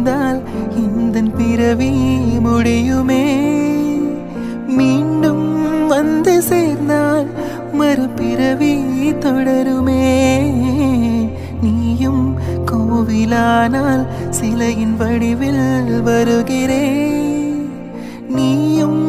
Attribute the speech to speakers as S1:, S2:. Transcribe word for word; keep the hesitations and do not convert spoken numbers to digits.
S1: இருந்தால் இந்த பிறவி முடியுமே மீண்டும் வந்து சேர்ந்தால் மறுபிறவி தொடருமே நீயும் கோவிலானால் சிலையின் வடிவில் வருகிறேன் நீயும்